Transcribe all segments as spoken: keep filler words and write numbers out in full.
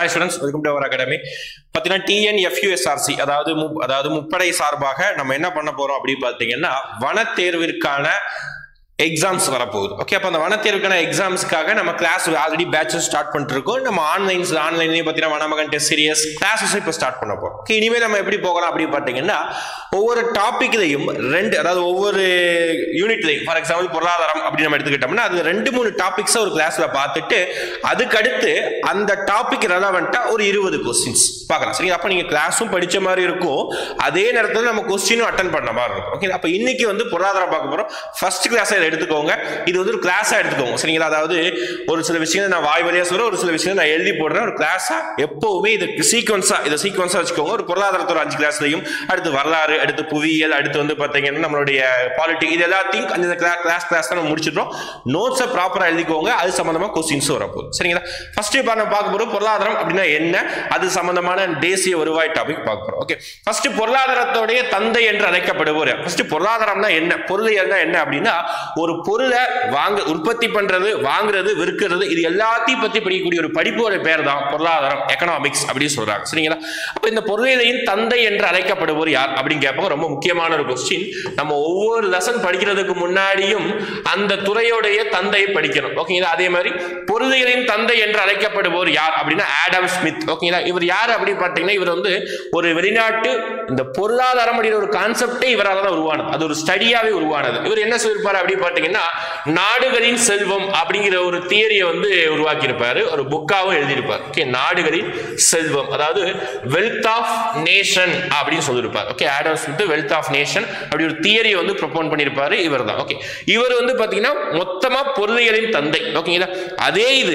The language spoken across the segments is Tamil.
Hi students, welcome to our academy. பாத்தீங்கன்னா T N F U S R C அதாவது அதாவது முப்படை சார்பாக நம்ம என்ன பண்ண போறோம் அப்படி பாத்தீங்கன்னா வனத் தேர்விற்கான எக்ஸாம்ஸ் வரப்போகுது. ஓகே, அப்போ அந்த வனத்தேர்வுக்கான எக்ஸாம்ஸ்க்காக நம்ம கிளாஸ் ஆல்ரெடி பேட்சஸ் ஸ்டார்ட் பண்ணிட்டு இருக்கோம். நம்ம ஆன்லைன்ஸ் ஆன்லைன்லேயே பார்த்தீங்கன்னா வனமகன் டெஸ்ட் சீரியஸ் கிளாஸஸ் இப்போ ஸ்டார்ட் பண்ண போகிறோம். ஓகே, இனிமேல் நம்ம எப்படி போகலாம் அப்படின்னு பார்த்தீங்கன்னா ஒவ்வொரு டாப்பிக்லையும் ரெண்டு, அதாவது ஒவ்வொரு யூனிட்லையும் ஃபார் எக்ஸாம்பிள் பொருளாதாரம் அப்படின்னு நம்ம எடுத்துக்கிட்டோம்னா அது ரெண்டு மூணு டாபிக்ஸை ஒரு கிளாஸில் பார்த்துட்டு அதுக்கடுத்து அந்த டாபிக் ரெலவெண்ட்டாக ஒரு இருபது கொஸ்டின்ஸ் பார்க்கலாம். சரி, அப்போ நீங்கள் கிளாஸும் படித்த மாதிரி இருக்கும், அதே நேரத்தில் நம்ம கொஸ்டினும் அட்டன் பண்ண மாதிரி இருக்கும். ஓகே, அப்போ இன்னைக்கு வந்து பொருளாதாரம் பார்க்க போகிறோம். ஃபர்ஸ்ட் கிளாஸை எடுத்துக்கோங்க, இது வந்து ஒரு கிளாஸா எடுத்துக்கோங்க. சரிங்களா? அதாவது ஒரு சில விஷயங்கள் நான் வாய் வழியா சொல்றேன், ஒரு சில விஷயங்கள் நான் எழுதி போடுறேன். ஒரு கிளாஸா எப்பவுமே இது சீக்வன்ஸா இதை சீக்வன்ஸா வச்சுக்கோங்க. ஒரு பொருளாதாரத்தோட அஞ்சு கிளாஸ்லையும் அடுத்து வரலாறு, அடுத்து புவியியல், அடுத்து வந்து பாத்தீங்கன்னா நம்மளுடைய பாலிட்டிக், இது எல்லாத்தையும் அந்த கிளாஸ் கிளாஸ் நம்ம முடிச்சிடுறோம். நோட்ஸை ப்ராப்பரா எழுதிக்கோங்க, அது சம்பந்தமா கொஸ்டின்ஸ் வரப்போகுது. சரிங்களா? ஃபர்ஸ்ட் நம்ம பார்க்க போறோம் பொருளாதாரம் அப்படின்னா என்ன, அது சம்பந்தமான தேசிய வருவாய் டாபிக் பார்க்க போறோம். ஓகே, ஃபர்ஸ்ட் பொருளாதாரத்தோடைய தந்தை என்று அழைக்கப்படுவோர். ஃபர்ஸ்ட் பொருளாதாரம்னா என்ன, பொருளியல்னா என்ன அப்படின்னா ஒரு பொருளை வாங்க உற்பத்தி பண்றது, வாங்குறது, விற்கிறது, இது எல்லாத்தையும் பத்தி படிக்கக்கூடிய ஒரு படிப்போட பேர் தான் பொருளாதாரம், எக்கனாமிக்ஸ் அப்படின்னு சொல்றாங்க. சரிங்களா? அப்ப இந்த பொருளியலின் தந்தை என்று அழைக்கப்படுவோர் யார் அப்படின்னு கேட்பாங்க. ரொம்ப முக்கியமான ஒரு கொஸ்டின். நம்ம ஒவ்வொரு லெசன் படிக்கிறதுக்கு முன்னாடியும் அந்த துறையோடைய தந்தையை படிக்கணும். ஓகேங்களா? அதே மாதிரி பொருளியலின் தந்தை என்று அழைக்கப்படுவோர் யார் அப்படின்னா ஆடம் ஸ்மித். ஓகேங்களா? இவர் யார் அப்படின்னு பார்த்தீங்கன்னா இவர் வந்து ஒரு வெளிநாட்டு இந்த பொருளாதாரம் அப்படிங்கிற ஒரு கான்செப்டே இவரால் தான் உருவானது, அது ஒரு ஸ்டடியாவே உருவானது. இவர் என்ன சொல்லியிருப்பாரு அப்படின்னு பார்த்தீங்கன்னா நாடுகளின் செல்வம் அப்படிங்கிற ஒரு தியரியை வந்து உருவாக்கி இருப்பாரு, ஒரு புக்காவும் எழுதியிருப்பார். ஓகே, நாடுகளின் செல்வம், அதாவது வெல்த் ஆஃப் நேஷன் அப்படின்னு சொல்லியிருப்பார். Okay, Adam Smith wealth of nation அப்படி ஒரு தியரியை வந்து ப்ரொபோன் பண்ணியிருப்பாரு இவர் தான். ஓகே, இவர் வந்து பார்த்தீங்கன்னா மொத்தமா பொருளியலின் தந்தை. ஓகேங்களா? அதே இது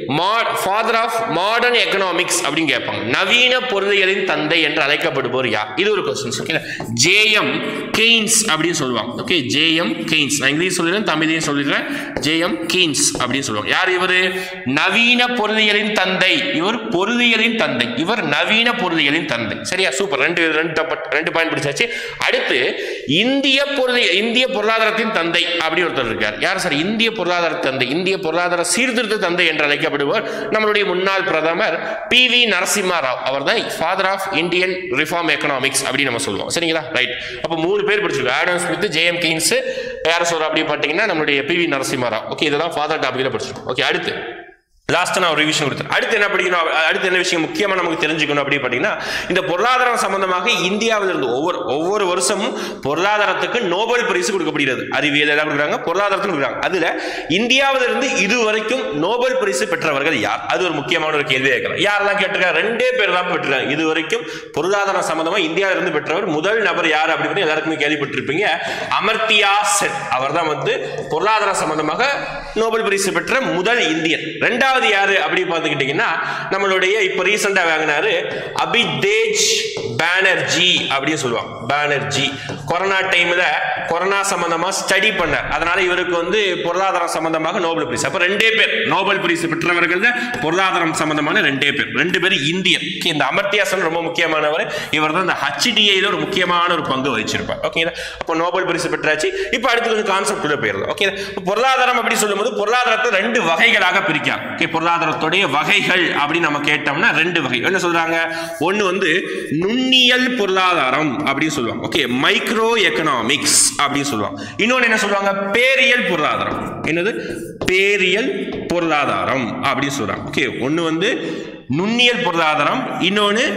ஃபாதர் ஆஃப் மாடர்ன் எக்கனாமிக்ஸ் அப்படின்னு கேட்பாங்க. நவீன பொருளியலின் தந்தை என்று அழைக்கப்படுவோர் யார், இது ஒரு question. Okay, J M Keynes அப்படின்னு சொல்லுவாங்க. ஓகே, ஜே எம் கெய்ன்ஸ், நான் இங்கிலீஷ் சொல்லிடுறேன், தமிழையும் சொல்லிடுறேன். ஜே எம் கெய்ன்ஸ் அப்படின்னு சொல்லுவாங்க. யார் இவர்? நவீன பொருளியலின் தந்தை. இவர் பொருளியலின் தந்தை, இவர் நவீன பொருளியலின் தந்தை. சரியா? சூப்பர், ரெண்டு ரெண்டு ரெண்டு பாயிண்ட் பிடிச்சாச்சு. அடுத்து இந்திய பொருளியல், இந்திய பொருளாதாரத்தின் தந்தை அப்படி ஒருத்தர் இருக்கார். யார் சார்? இந்திய பொருளாதார தந்தை, இந்திய பொருளாதார சீர்திருத்த தந்தை என்று அழைக்கப்படுவார் நம்மளுடைய முன்னாள் பிரதமர் பி வி நரசிம்ம ராவ். அவர் தான் father of Indian reform economics அப்படின்னு நம்ம சொல்லுவோம். சரிங்களா? ரைட். அப்போ மூணு பேர் படிச்சிருக்கோம், Adam Smith, J M Keynes, யார் சொல்ற அப்படி பார்த்தீங்கன்னா நம்மளுடைய P V Narasimha Rao. Okay, இதுதான் ஃபாதர் டாபிக்ல படிச்சிருக்கோம். ஓகே, அடுத்து லாஸ்ட் நான் ஒரு ரிவிஷன் கொடுத்தேன். அடுத்து என்ன படிக்கணும், அடுத்து என்ன விஷயம் முக்கியமாக நமக்கு தெரிஞ்சுக்கணும் அப்படின்னு பார்த்தீங்கன்னா இந்த பொருளாதாரம் சம்பந்தமாக இந்தியாவிலிருந்து ஒவ்வொரு ஒவ்வொரு வருஷமும் பொருளாதாரத்துக்கு நோபல் பரிசு கொடுக்கப்படுகிறது. அறிவியல் எல்லாம் கொடுக்குறாங்க, பொருளாதாரத்துக்கு கொடுக்குறாங்க. அதுல இந்தியாவிலிருந்து இதுவரைக்கும் நோபல் பரிசு பெற்றவர்கள் யார், அது ஒரு முக்கியமான ஒரு கேள்வி கேட்கலாம். யாரெல்லாம் கேட்டிருக்காங்க? ரெண்டே பேர் தான் பெற்றிருக்காங்க இது வரைக்கும் பொருளாதாரம் சம்பந்தமா இந்தியாவிலிருந்து பெற்றவர். முதல் நபர் யார் அப்படின்னு எல்லாருக்குமே கேள்விப்பட்டிருப்பீங்க, அமர்த்தியா சென். அவர் தான் வந்து பொருளாதார சம்பந்தமாக நோபல் பரிசு பெற்ற முதல் இந்தியன். ரெண்டாவது யாரு அப்படி பார்த்துக்கிட்டீங்கன்னா நம்மளுடைய இப்ப ரீசெண்டா வாங்கினாரு அபிதேஜ் பானர்ஜி அப்படின்னு சொல்லுவாங்க. பானர்ஜி கொரோனா டைம்ல கொரோனா சம்பந்தமா ஸ்டடி பண்ணார், அதனால இவருக்கு வந்து பொருளாதாரம் சம்பந்தமாக நோபல் பரிசு. அப்ப ரெண்டே பேர் நோபல் பரிசு பெற்றவர்கள் பொருளாதாரம் சம்பந்தமான ரெண்டே பேர், ரெண்டு பேரும் இந்தியன். இந்த அமர்த்தியா சென் ரொம்ப முக்கியமானவர், இவர் தான் இந்த ஹெச்டிஐல ஒரு முக்கியமான ஒரு பங்கு வகிச்சிருப்பார். ஓகேங்களா? அப்ப நோபல் பரிசு பெற்றாச்சு. இப்ப அடுத்து கான்செப்ட் உள்ள போயிடலாம். ஓகே, பொருளாதாரம் அப்படி சொல்லும்போது பொருளாதாரத்தை ரெண்டு வகைகளாக பிரிக்காங்க. பொருளாதாரத்துடைய வகைகள் அப்படின்னு நம்ம கேட்டோம்னா ரெண்டு வகை. என்ன சொல்றாங்க? ஒன்னு வந்து நுண்ணியல் பொருளாதாரம் அப்படின்னு சொல்லுவாங்க. ஓகே, மைக்ரோ எக்கனாமிக்ஸ் அப்படின்னு சொல்லுவாங்க. இன்னொன்னு என்ன சொல்லுவாங்க? பேரியல் பொருளாதாரம். என்னது? பேரியல் பொருளாதாரம் அப்படின்னு சொல்றாங்க. ஓகே, ஒன்னு வந்து நுண்ணியல் பொருளாதாரம், இன்னொன்னு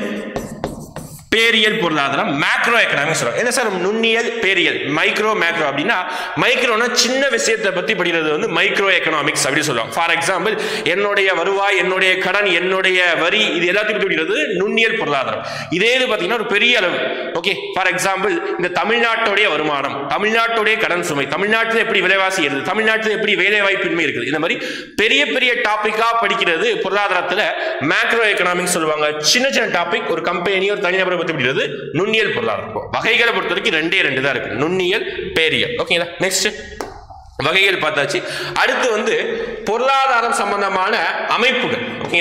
பேரியல் பொருளாதாரம், மேக்ரோ எக்கனாமிக்ஸ். என்ன சார் நுண்ணியல், பேரியல், மைக்ரோ, மேக்ரோ அப்படின்னா மைக்ரோனா சின்ன விஷயத்தை பத்தி படிக்கிறது வந்து மைக்ரோ எக்கனாமிக்ஸ் அப்படி சொல்லுவாங்க. ஃபார் எக்ஸாம்பிள் என்னுடைய வருவாய், என்னுடைய கடன், என்னுடைய வரி, இது எல்லாத்தையும் பத்தி படிக்கிறது நுண்ணியல் பொருளாதாரம். இதே இது பார்த்தீங்கன்னா ஒரு பெரிய அளவு. ஓகே, ஃபார் எக்ஸாம்பிள் இந்த தமிழ்நாட்டுடைய வருமானம், தமிழ்நாட்டுடைய கடன் சுமை, தமிழ்நாட்டில் எப்படி விலைவாசி இருக்குது, தமிழ்நாட்டில் எப்படி வேலை வாய்ப்பின்மை இருக்குது, இந்த மாதிரி பெரிய பெரிய டாபிக்கா படிக்கிறது பொருளாதாரத்தில் மேக்ரோ எக்கனாமிக்ஸ் சொல்லுவாங்க. சின்ன சின்ன டாபிக் ஒரு கம்பெனி, ஒரு தனிநபர் நுண்ணியல் பொருளாதாரம். வகைகளை பொறுத்த வரைக்கும் ரெண்டே ரெண்டு தான் இருக்கு, நுண்ணியல், பேரியல். ஓகேங்களா? நெக்ஸ்ட் வகைகள் பார்த்தாச்சு. அடுத்து வந்து பொருளாதாரம் சம்பந்தமான அமைப்புகள். ஓகேங்களா?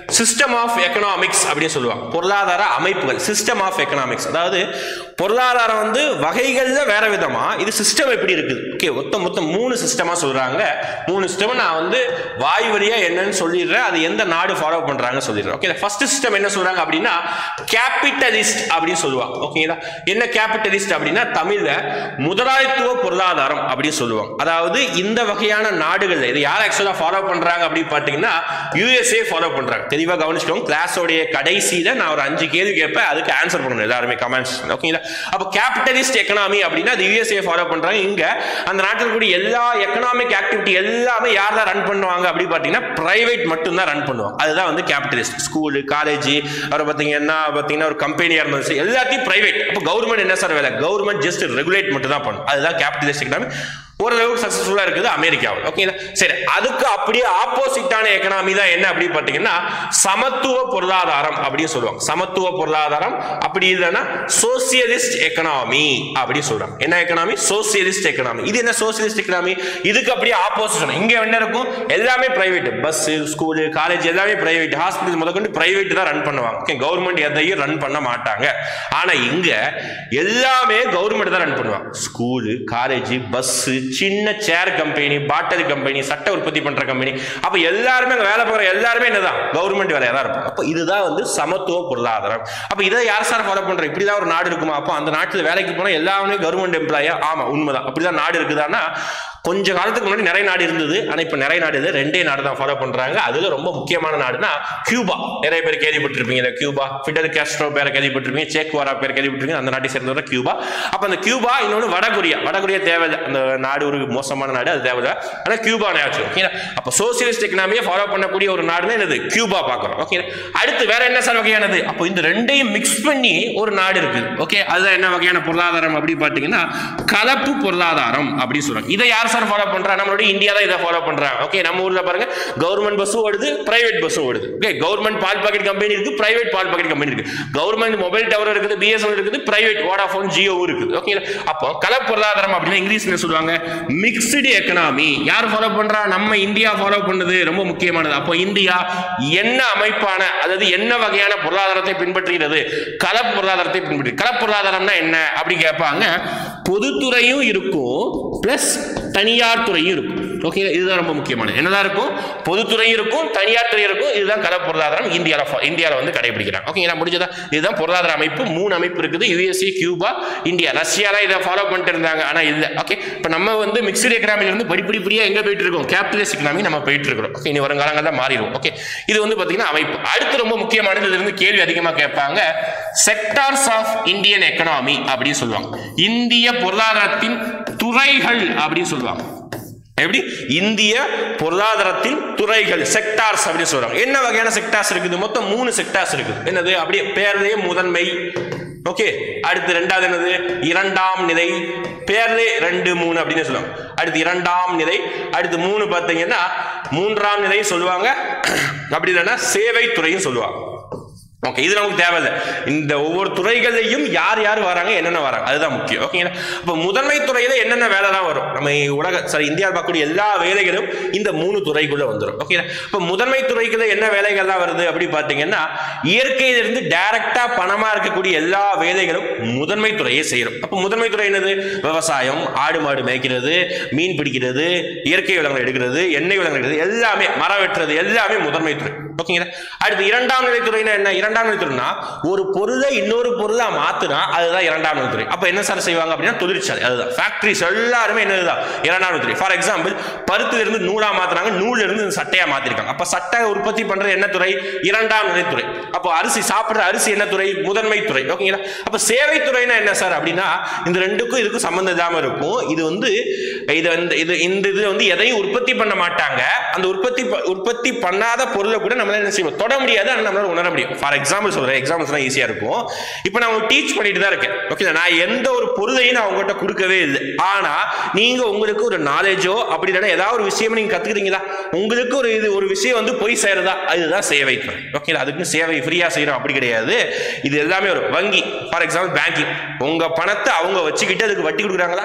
சிஸ்டம் ஆஃப் எக்கனாமிக்ஸ் அப்படின்னு சொல்லுவாங்க. பொருளாதார அமைப்புகள், சிஸ்டம் ஆஃப் எக்கனாமிக்ஸ். அதாவது பொருளாதாரம் வந்து வகைகள்ல வேற விதமா, இது சிஸ்டம் எப்படி இருக்குது. ஓகே, மொத்தம் மொத்தம் மூணு சிஸ்டமா சொல்றாங்க. மூணு சிஸ்டம் நான் வந்து வாய் வழியா என்னன்னு சொல்லிடுறேன், அது எந்த நாடு ஃபாலோ பண்றாங்க சொல்லிடுறேன். ஓகே, ஃபர்ஸ்ட் சிஸ்டம் என்ன சொல்றாங்க அப்படின்னா கேபிட்டலிஸ்ட் அப்படின்னு சொல்லுவாங்க. ஓகேங்களா, என்ன கேபிட்டலிஸ்ட் அப்படின்னா தமிழ்ல முதலாளித்துவ பொருளாதாரம் அப்படின்னு சொல்லுவாங்க. அதாவது இந்த வகையான நாடுகள் இது யார் ஆக்சுவலா ஃபாலோ பண்றாங்க அப்படின்னு பாத்தீங்கன்னா யூஎஸ்ஏ ஃபாலோ பண்றாங்க. தெளிவா கவனிச்சுக்கோங்க. கிளாஸோடைய கடைசியில நான் ஒரு அஞ்சு கேள்வி கேட்பேன், அதுக்கு ஆன்சர் பண்ணணும் எல்லாருமே கமெண்ட்ஸ். ஓகேங்களா, அப்ப கேபிட்டலிஸ்ட் எக்கனாமி அப்படின்னா அது யூஎஸ்ஏ ஃபாலோ பண்றாங்க. இங்க அந்த நாட்டில் கூடிய எல்லா எக்கனாமிக் ஆக்டிவிட்டி எல்லாமே யார் தான் ரன் பண்ணுவாங்க அப்படி பாத்தீங்கன்னா பிரைவேட் மட்டும் தான் ரன் பண்ணுவாங்க. அதுதான் வந்து கேபிட்டலிஸ்ட். ஸ்கூல், காலேஜ், அப்புறம் பாத்தீங்கன்னா பாத்தீங்கன்னா ஒரு கம்பெனியா இருந்தாலும் எல்லாத்தையும் பிரைவேட். அப்ப கவர்மெண்ட் என்ன சார் வேலை? கவர்மெண்ட் ஜஸ்ட் ரெகுலேட் மட்டும் தான் பண்ணும். அதுதான் கேபிட்டலிஸ்ட் எக்கனாமி. ஓரளவுக்கு சக்சஸ்ஃபுல்லா இருக்குது அமெரிக்காவில். ஓகேங்களா, சரி, அதுக்கு அப்படியே ஆப்போசிட்டான எக்கனாமி தான் என்ன அப்படி பாத்தீங்கன்னா சமத்துவ பொருளாதாரம் அப்படின்னு சொல்லுவாங்க. சமத்துவ பொருளாதாரம் அப்படி இல்லைன்னா சோசியலிஸ்ட் எக்கனாமி அப்படி சொல்றாங்க. என்ன எக்கனாமி? Socialist economy. இது என்ன சோசியலிஸ்ட் எக்கனாமி? இதுக்கு அப்படியே ஆப்போசிட். இங்க என்ன இருக்கும்? எல்லாமே பிரைவேட். பஸ், ஸ்கூல், காலேஜ் எல்லாமே பிரைவேட். ஹாஸ்பிட்டல் முதற்கொண்டு பிரைவேட் தான் ரன் பண்ணுவாங்க. கவர்மெண்ட் எதையும் ரன் பண்ண மாட்டாங்க. ஆனா இங்க எல்லாமே கவர்மெண்ட் தான் ரன் பண்ணுவாங்க. ஸ்கூல், காலேஜ், பஸ், சின்ன சேர் கம்பெனி, பாட்டில் கம்பெனி, சட்டை உற்பத்தி பண்ற கம்பெனி, அப்ப எல்லாருமே வேலை பார்க்குற எல்லாருமே என்னதான் கவர்மெண்ட் வேலையா தான் இருக்கும். அப்ப இதுதான் வந்து சமத்துவ பொருளாதாரம். அப்ப இதை யார் சார் ஃபாலோ பண்ற? இப்படிதான் ஒரு நாடு இருக்குமா? அப்போ அந்த நாட்டுல வேலைக்கு போனா எல்லாமே கவர்மெண்ட் எம்ப்ளாயா? ஆமா, உண்மைதான். அப்படிதான் நாடு இருக்குதான்னா கொஞ்ச காலத்துக்கு முன்னாடி நிறைய நாடு இருந்தது. ஆனா இப்ப நிறைய நாடு இல்லை, ரெண்டே நாடு தான் ஃபாலோ பண்றாங்க. அதுல ரொம்ப முக்கியமான நாடுனா கியூபா. நிறைய பேர் கேள்விப்பட்டிருப்பீங்க. கியூபா, ஃபிடல் காஸ்ட்ரோ பேரை கேள்விப்பட்டிருப்பீங்க, சேக்வாரா பேர் கேள்விப்பட்டிருப்பீங்க. அந்த நாட்டை சேர்ந்தவர் கியூபா. அப்ப அந்த கியூபா, இன்னொன்று வடகொரியா. வடகொரியா தேவையில்லை, அந்த நாடு ஒரு மோசமான நாடு, அது தேவையில்லை. ஆனா கியூபா ஞாபகம். ஓகே, அப்ப சோசியலிஸ்ட் எக்கனாமியை ஃபாலோ பண்ணக்கூடிய ஒரு நாடுன்னு என்னது? கியூபா பார்க்கிறோம். ஓகே, அடுத்து வேற என்ன சார் வகையானது? அப்போ இந்த ரெண்டையும் மிக்ஸ் பண்ணி ஒரு நாடு இருக்குது. ஓகே, அதுதான் என்ன வகையான பொருளாதாரம் அப்படி பாத்தீங்கன்னா கலப்பு பொருளாதாரம் அப்படி சொல்றாங்க. இதை யார் ஃபாலோ பண்றா? நம்மளுடைய இந்தியா தான் இதை ஃபாலோ பண்றாங்க. ஓகே, நம்ம ஊர்ல பாருங்க கவர்மெண்ட் பஸ்ஸும் ஓடுது, பிரைவேட் பஸ்ஸும் ஓடுது. ஓகே, கவர்மெண்ட் பால் பாக்கெட் கம்பெனி இருக்கு, பிரைவேட் பால் பாக்கெட் கம்பெனி இருக்கு. கவர்மெண்ட் மொபைல் டவர் இருக்குது, பிஎஸ்என்எல் இருக்குது, பிரைவேட் வோடாஃபோன், ஜியோ இருக்குது. ஓகே, அப்போ கலப்பு பொருளாதாரம் அப்படின்னா இங்கிலீஷ்ல சொல்லுவாங்க மிக்ஸ்டு எக்கனாமி. யார் ஃபாலோ பண்றா? நம்ம இந்தியா ஃபாலோ பண்ணுது. ரொம்ப முக்கியமானது. அப்போ இந்தியா என்ன அமைப்பான, அதாவது என்ன வகையான பொருளாதாரத்தை பின்பற்றுகிறது? கலப்பு பொருளாதாரத்தை பின்பற்றி. கலப்பு பொருளாதாரம்னா என்ன அப்படி கேட்பாங்க. பொதுத்துறையும் இருக்கும், பிளஸ் தனியார் துறையும் இருக்கும். ஓகே, இதுதான் ரொம்ப முக்கியமானது. என்னதான் இருக்கும்? பொதுத்துறையும் இருக்கும், தனியார் துறை இருக்கும். இதுதான் கலப்பு பொருளாதாரம் இந்தியாவில் இந்தியாவில் வந்து கடைபிடிக்கிறாங்க. ஓகே, நான் முடிஞ்சதா? இதுதான் பொருளாதார அமைப்பு. மூணு அமைப்பு இருக்குது: யூஎஸ்ஏ, கியூபா, இந்தியா. ரஷ்யாலாம் இதை ஃபாலோ பண்ணிட்டு இருந்தாங்க, ஆனா இல்ல. ஓகே, இப்போ நம்ம வந்து மிக்ஸ்டு எக்கனாமில இருந்து படிப்படி படியா எங்க போயிட்டு இருக்கோம்? கேபிட்டலிஸ்ட் எக்கனாமி நம்ம போயிட்டு இருக்கிறோம். ஓகே, இனி வருங்காலங்கள்ல மாறிடும். ஓகே, இது வந்து பாத்தீங்கன்னா அமைப்பு. அடுத்து ரொம்ப முக்கியமானது, இதுல இருந்து கேள்வி அதிகமா கேட்பாங்க. செக்டார்ஸ் ஆஃப் இந்தியன் எக்கனாமி அப்படின்னு சொல்லுவாங்க. இந்திய பொருளாதாரத்தின் துறைகள் அப்படின்னு சொல்லுவாங்க. எப்படி? இந்திய பொருளாதாரத்தின் துறைகள், செக்டார்ஸ் அப்படின்னு சொல்றாங்க. என்ன வகையான செக்டார்ஸ் இருக்குது? மொத்தம் மூணு செக்டார்ஸ் இருக்குது. என்னது? அப்படியே பேர்லயே முதன்மை. ஓகே, அடுத்து ரெண்டாவது என்னது? இரண்டாம் நிலை. பேர்லே ரெண்டு மூணு அப்படின்னு சொல்லுவாங்க. அடுத்து இரண்டாம் நிலை. அடுத்து மூணு பார்த்தீங்கன்னா மூன்றாம் நிலை சொல்லுவாங்க. அப்படி இல்லைன்னா சேவை துறையும் சொல்லுவாங்க. ஓகே, இது நமக்கு தேவையில்லை. இந்த ஒவ்வொரு துறைகளையும் யார் யார் வராங்க, என்னென்ன வராங்க, அதுதான் முக்கியம். ஓகேங்களா, இப்போ முதன்மை துறையில என்னென்ன வேலை தான் வரும்? நம்ம உலக சரி இந்தியா பார்க்கக்கூடிய எல்லா வேலைகளும் இந்த மூணு துறைக்குள்ள வந்துடும். ஓகேங்களா, இப்போ முதன்மை துறைக்குள்ள என்ன வேலைகள்லாம் வருது அப்படி பார்த்தீங்கன்னா இயற்கையிலிருந்து டைரக்டா பணமா இருக்கக்கூடிய எல்லா வேலைகளும் முதன்மை துறையை செய்யறோம். அப்போ முதன்மை துறை என்னது? விவசாயம், ஆடு மாடு மேய்க்கிறது, மீன் பிடிக்கிறது, இயற்கை வளங்கள் எடுக்கிறது, எண்ணெய் வளங்கள் எடுக்கிறது, எல்லாமே மரம் வெட்டுறது, எல்லாமே முதன்மை துறை. ஓகேங்களா, அடுத்து இரண்டாம் நிலை துறைனா என்ன? இரண்டாம் நிலை துறைனா ஒரு பொருளை இன்னொரு பொருளா மாத்துனா அதுதான் இரண்டாம் நிலை துறை. அப்ப என்ன சார் செய்வாங்க அப்படின்னா தொழிற்சாலை, அதுதான் ஃபேக்டரிஸ் எல்லாருமே என்னதுதான் இரண்டாம் நிலை துறை. ஃபார் எக்ஸாம்பிள் பருத்துல இருந்து நூலா மாத்துறாங்க, நூல்ல இருந்து சட்டையா மாத்திருக்காங்க. அப்ப சட்டை உற்பத்தி பண்றது என்ன துறை? இரண்டாம் நிலை துறை. அப்போ அரிசி சாப்பிடுற அரிசி என்ன துறை? முதன்மை துறை. ஓகேங்களா, அப்ப சேவை துறைனா என்ன சார் அப்படின்னா இந்த ரெண்டுக்கும் இதுக்கும் சம்பந்தம் இல்லாம இருக்கும். இது வந்து இது இது இந்த இது வந்து எதையும் உற்பத்தி பண்ண மாட்டாங்க. அந்த உற்பத்தி உற்பத்தி பண்ணாத பொருளை கூட நம்மளால என்ன செய்வோம்? தொட முடியாது, ஆனால் நம்மளால உணர முடியும். ஃபார் எக்ஸாம்பிள் சொல்றேன், எக்ஸாம்பிள்ஸ்லாம் ஈஸியா இருக்கும். இப்போ நான் டீச் பண்ணிட்டு தான் இருக்கேன். ஓகே, நான் எந்த ஒரு பொருளையும் நான் உங்ககிட்ட கொடுக்கவே இல்லை. ஆனா நீங்க உங்களுக்கு ஒரு நாலேஜோ அப்படி இல்லைன்னா ஏதாவது ஒரு விஷயம் நீங்க கத்துக்கிறீங்களா, உங்களுக்கு ஒரு இது ஒரு விஷயம் வந்து போய் சேருதா, அதுதான் சேவை துறை. ஓகே, அதுக்கு சேவை ஃப்ரீயா செய்யறோம் அப்படி கிடையாது. இது எல்லாமே ஒரு வங்கி. ஃபார் எக்ஸாம்பிள் பேங்கிங், உங்க பணத்தை அவங்க வச்சுக்கிட்டு அதுக்கு வட்டி கொடுக்குறாங்களா?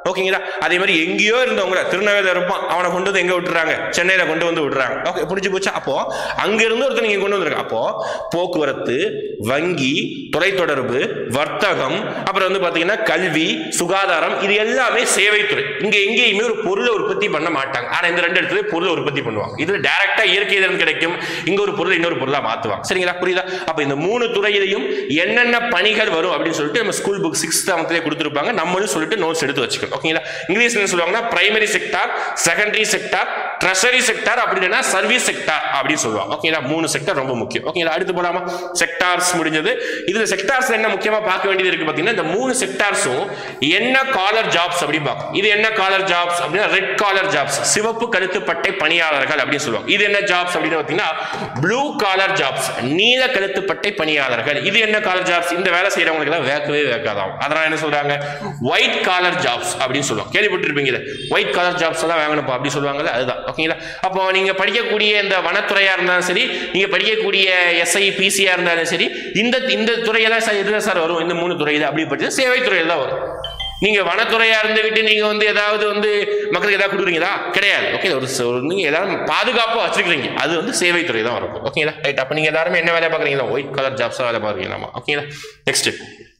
ஓகேங்களா? அதே மாதிரி எங்கேயோ இருந்தவங்க திருநெல்வேலியில் இருப்பான், அவனை கொண்டு வந்து எங்க விட்டுறாங்க, சென்னையில கொண்டு வந்து விடுறாங்க. ஓகே, புரிஞ்சு போச்சா? அப்போ அங்க இருந்து ஒருத்தர் நீங்க கொண்டு வந்துருங்க. அப்போ போக்குவரத்து, வங்கி, தொலைத்தொடர்பு, வர்த்தகம், அப்புறம் வந்து பாத்தீங்கன்னா கல்வி, சுகாதாரம், இது எல்லாமே சேவைத்துறை. இங்க எங்கேயுமே ஒரு பொருளை உற்பத்தி பண்ண மாட்டாங்க. ஆனா இந்த ரெண்டு இடத்துல பொருளை உற்பத்தி பண்ணுவாங்க. இதுல டைரக்டா இயற்கை திறன் கிடைக்கும், இங்க ஒரு பொருளை இன்னொரு பொருளா மாத்துவாங்க. சரிங்களா? புரியுதா? அப்ப இந்த மூணு துறையிலையும் என்னென்ன பணிகள் வரும் அப்படின்னு சொல்லிட்டு நம்ம ஸ்கூல் புக் சிக்ஸ்த் செவன்த்லயே கொடுத்துருப்பாங்க. நம்மளும் சொல்லிட்டு நோட்ஸ் எடுத்து வச்சுக்கணும். ஓகேங்களா? இங்கிலீஷ்ல என்ன சொல்லுவாங்கன்னா primary sector, secondary sector, tertiary sector, அப்படின்னா சர்வீஸ் செக்டார் அப்படின்னு சொல்லுவாங்க. ஓகேங்களா? மூணு செக்டார் ரொம்ப முக்கியம். ஓகேங்களா? அடுத்து போலாமா? செக்டார்ஸ் முடிஞ்சது. இதுல செக்டார்ஸ் என்ன முக்கியமா பார்க்க வேண்டியது இருக்கு பாத்தீங்கன்னா, இந்த மூணு செக்டார்ஸும் என்ன காலர் ஜாப்ஸ் அப்படின்னு பார்க்கும். இது என்ன காலர் ஜாப்ஸ் அப்படின்னா ரெட் காலர் ஜாப்ஸ், சிவப்பு கழுத்து பட்டை பணியாளர்கள் அப்படின்னு சொல்லுவாங்க. இது என்ன ஜாப்ஸ் அப்படின்னு பாத்தீங்கன்னா ப்ளூ காலர் ஜாப்ஸ், நீல கழுத்து பட்டை பணியாளர்கள். இது என்ன காலர் ஜாப்ஸ்? இந்த வேலை செய்யறவங்களுக்கு எல்லாம் வேக்கவே வேக்காதாம். அதனால என்ன சொல்றாங்க? ஒயிட் காலர் ஜாப்ஸ் அப்படின்னு சொல்லுவாங்க. கேள்விப்பட்டிருப்பீங்க, ஒயிட் காலர் ஜாப்ஸ் எல்லாம் வாங்கணும் அப்படி சொல்லுவாங்கல்ல, அதுதான். ஓகேங்களா? அப்போ நீங்க படிக்கக்கூடிய இந்த வனத்துறையா இருந்தாலும் சரி, நீங்க படிக்கக்கூடிய எஸ்ஐ பிசியா இருந்தாலும் சரி, இந்த இந்த துறையெல்லாம் எதுல சார் வரும்? இந்த மூணு துறையில அப்படி பற்றி சேவை துறையில தான் வரும். நீங்க வனத்துறையா இருந்துகிட்டு நீங்க வந்து ஏதாவது வந்து மக்களுக்கு ஏதாவது கொடுக்குறீங்களா? கிடையாது. ஓகே, ஒரு நீங்க ஏதாவது பாதுகாப்பா வச்சிருக்கீங்க, அது வந்து சேவை துறை தான் வரும். ஓகேங்களா? ரைட். அப்ப நீங்க எல்லாருமே என்ன வேலை பார்க்குறீங்களா? ஒயிட் கலர் ஜாப்ஸா வேலை பார்க்குறீங்களா? ஓகேங்களா? நெக்ஸ்ட்,